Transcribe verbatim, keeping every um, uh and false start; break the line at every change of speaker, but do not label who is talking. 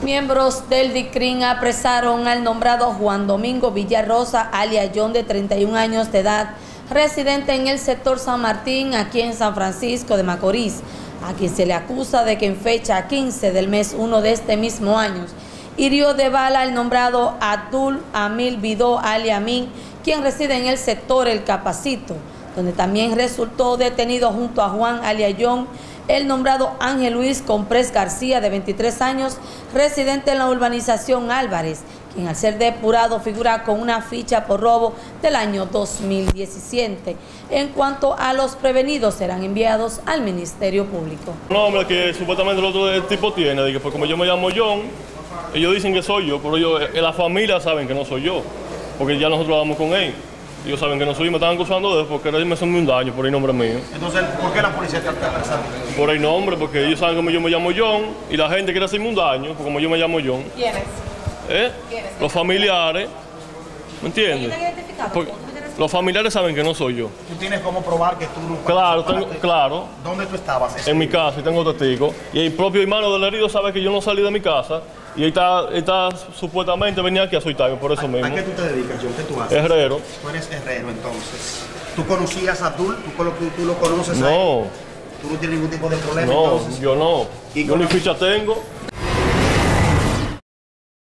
Miembros del D I C R I N apresaron al nombrado Juan Domingo Villarrosa, alias John, de treinta y un años de edad, residente en el sector San Martín, aquí en San Francisco de Macorís, a quien se le acusa de que en fecha quince del mes uno de este mismo año hirió de bala al nombrado Abdul Amil Vidó, alias Amin, quien reside en el sector El Capacito, donde también resultó detenido junto a Juan, alias John, el nombrado Ángel Luis Comprés García, de veintitrés años, residente en la urbanización Álvarez, quien al ser depurado figura con una ficha por robo del año dos mil diecisiete. En cuanto a los prevenidos, serán enviados al Ministerio Público.
Un nombre que supuestamente el otro el tipo tiene, de que pues como yo me llamo John, ellos dicen que soy yo, pero ellos, en la familia saben que no soy yo, porque ya nosotros hablamos con él. Ellos saben que no soy, me estaban acusando de eso porque me hacen un daño por el nombre mío.
Entonces, ¿por qué la policía está apresando?
Por el nombre, porque ellos saben que yo me llamo John y la gente quiere hacerme un daño, porque como yo me llamo John.
¿Quiénes?
¿Eh?
¿Quiénes?
Los familiares, ¿me entiendes? Porque los familiares saben que no soy yo.
¿Tú tienes cómo probar que tú no
Claro, tengo, claro.
¿Dónde tú estabas?
En mi casa, y tengo testigos. Y el propio hermano del herido sabe que yo no salí de mi casa. Y él está, él está supuestamente venía aquí a soltarme, por eso
¿A,
mismo.
¿A qué tú te dedicas, John? ¿Qué tú haces?
Herrero.
Tú eres herrero, entonces. ¿Tú conocías a Abdul? ¿Tú, tú, tú lo conoces a él?
No.
¿Tú no tienes ningún tipo de problema,
No,
entonces?
yo no.
¿Y
Yo ni ficha tengo.